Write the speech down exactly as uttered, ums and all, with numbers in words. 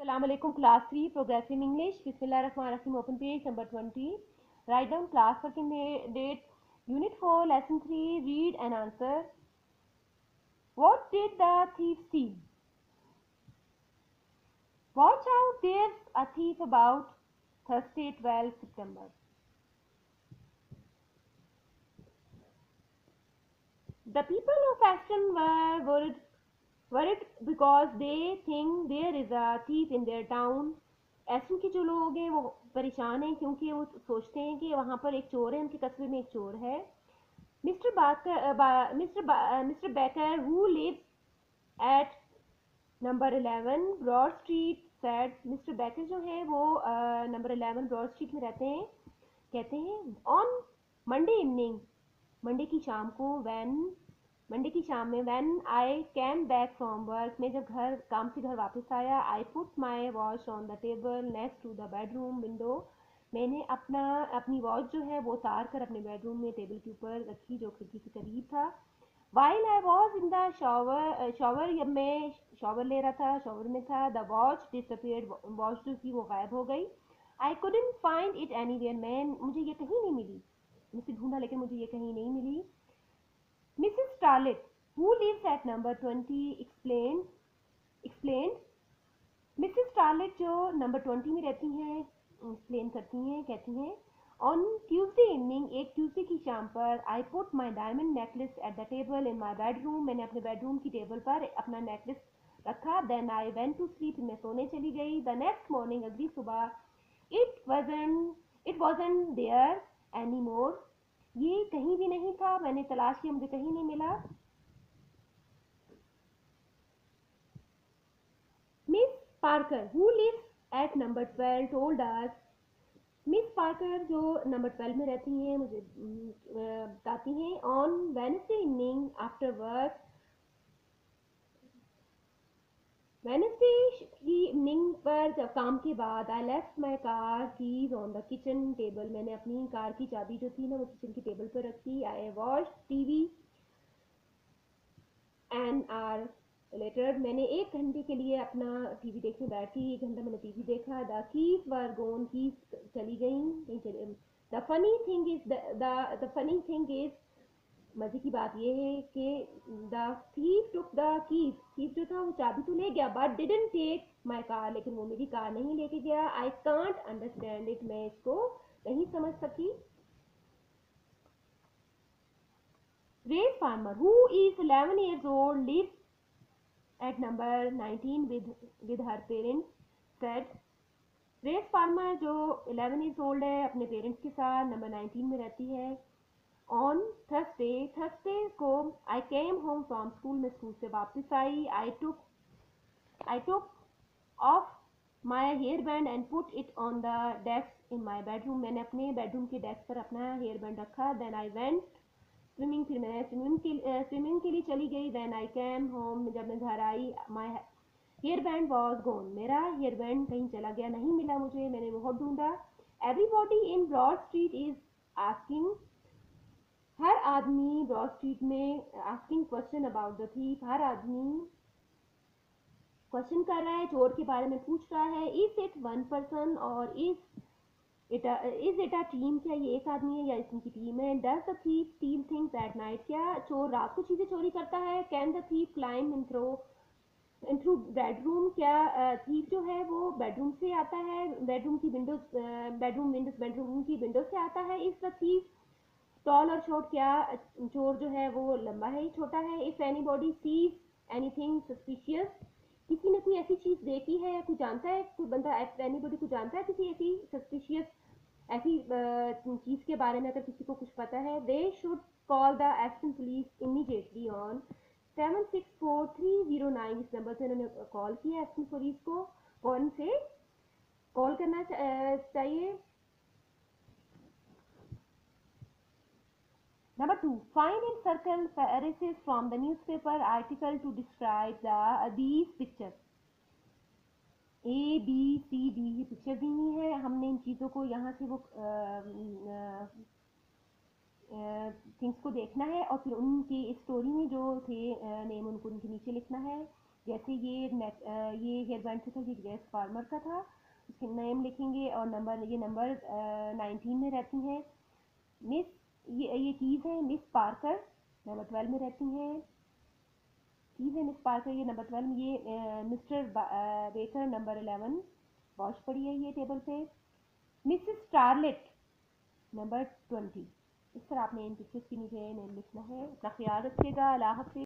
Assalamualaikum class three progressive English. Bismillahirrahmanirrahim. Open page number twenty. Write down class working date. Unit four lesson three. Read and answer. What did the thief steal? Watch out, there's a thief about. Thursday, twelfth September. The people of Aston were worried, worried because they think there is a thief in their town. Aston के जो लोग हैं वो परेशान हैं क्योंकि वो सोचते हैं कि वहाँ पर एक चोर है, उनके कस्बे में एक चोर है. Mister Baker mister mister Baker who lives at number eleven Broad Street said. Mister Baker जो है वो नंबर इलेवन ब्रॉड स्ट्रीट में रहते हैं. कहते हैं ऑन मंडे इवनिंग, मंडे की शाम को, वैन मंडे की शाम में, when I came back from work, मैं जब घर काम से घर वापस आया, I put my watch on the table next to the bedroom window, मैंने अपना अपनी वॉच जो है वो उतार कर अपने बेडरूम में टेबल के ऊपर रखी जो खिड़की के करीब था. While I was in the shower shower जब मैं शॉवर ले रहा था, शॉवर में था, द वॉच डिसअपीयर्ड, वॉच जो थी वो गायब हो गई. I couldn't find it anywhere, मैं मुझे ये कहीं नहीं मिली, मुझसे ढूंढा लेकिन मुझे ये कहीं नहीं मिली. Missus Starlet, who lives at number twenty, explained, explained. Missus Starlet जो नंबर ट्वेंटी में रहती हैं, एक्सप्लेन करती हैं, कहती हैं ऑन ट्यूसडे इवनिंग, एक ट्यूसडे की शाम पर, I put my diamond necklace at the table in my bedroom, मैंने अपने बेडरूम की टेबल पर अपना नेकलेस रखा. Then I went to sleep, मैं सोने चली गई. द नेक्स्ट मॉर्निंग, अगली सुबह, it wasn't it wasn't there any more, ये कहीं भी नहीं था, मैंने तलाश किया, मुझे कहीं नहीं मिला. Miss Parker who lives at number twelve told us, Miss Parker जो नंबर ट्वेल्व में रहती हैं मुझे बताती हैं, on Wednesday evening after work, Wednesday की इवनिंग पर जब काम के बाद, I left my car keys on the kitchen table, मैंने अपनी कार की चाबी जो थी ना वो किचन की टेबल पर रखी. I watch TV an hour later, मैंने एक घंटे के लिए अपना टीवी देखने बैठी, एक घंटा मैंने टीवी देखा. The keys were gone, keys चली गई. The funny thing is the funny thing is मजे की बात यह है कि the thief took the keys, thief जो था वो चाबी तो ले गया, but didn't take my car, लेकिन वो मेरी कार नहीं लेके गया. आई कांट अंडरस्टैंड इट, मैं इसको नहीं समझ सकी. Ray Farmer, who is eleven years old, lives at number nineteen with with her parents, said. Reese Farmer जो इलेवन ईयर्स ओल्ड है अपने पेरेंट्स के साथ नंबर नाइनटीन में रहती है. ऑन थर्सडे, थर्सडे को, I came home from school, मैं स्कूल से वापस आई. I took I took off my hair band and put it on the desk in my bedroom, मैंने अपने बेडरूम के डेस्क पर अपना हेयर बैंड रखा. देन आई वेंट स्विमिंग, फिर मैं स्विमिंग के स्विमिंग के लिए चली गई. देन आई कैम होम, जब मैं घर आई, my hair band was gone, मेरा हेयर बैंड कहीं चला गया, नहीं मिला मुझे, मैंने बहुत ढूंढा. Everybody in Broad Street is asking, हर आदमी ब्रॉड स्ट्रीट में asking question about the thief, हर आदमी क्वेश्चन कर रहा है, चोर के बारे में पूछ रहा है. इज इट वन पर्सन और is it is it a team, क्या ये एक आदमी है या इनकी टीम है. Does the thief steal things at night, क्या चोर रात को चीजें चोरी करता है. Can the thief climb in throw in through bedroom, क्या थीफ जो है वो बेडरूम से आता है, बेडरूम की विंडोज बेडरूम विंडोज बेडरूम की विंडो से आता है. इज द थीफ टॉल और शॉर्ट, क्या चोर जो है वो लंबा है छोटा है. If anybody sees anything suspicious, किसी ने कोई ऐसी चीज देखी है, कोई जानता है, कोई बंदा एनीबॉडी को जानता है किसी ऐसी सस्पिशियस ऐसी चीज के बारे में, अगर किसी को कुछ पता है, they should call the Aston police immediately on seven six four three zero nine, इस नंबर से उन्होंने कॉल किया एस्टन पुलिस को, कौन से कॉल करना चाहिए. Number two, find and circle phrases from the newspaper article to describe the these pictures. A, B, C, D ये पिक्चर दी हुई है, हमने इन चीज़ों को यहाँ से वो थिंग्स को देखना है और फिर उनकी स्टोरी में जो थे नेम उनको उनके नीचे लिखना है. जैसे ये नेट ये हेयर बैंड जो था ये ग्रेस फार्मर का था, उसके नेम लिखेंगे और नंबर, ये नंबर नाइनटीन में रहती हैं। मिस ये ये कीज़ है मिस पार्कर, नंबर ट्वेल्व में रहती हैं। कीज़ है मिस पार्कर, ये नंबर ट्वेल्व। ये mister Baker number eleven, watch पड़ी है ये टेबल पे। Missus Starlet number twenty. इस तरह आपने इन पिक्चर्स के नीचे नेम लिखना है। अपना ख्याल रखिएगा। अल्लाह हाफ़िज़।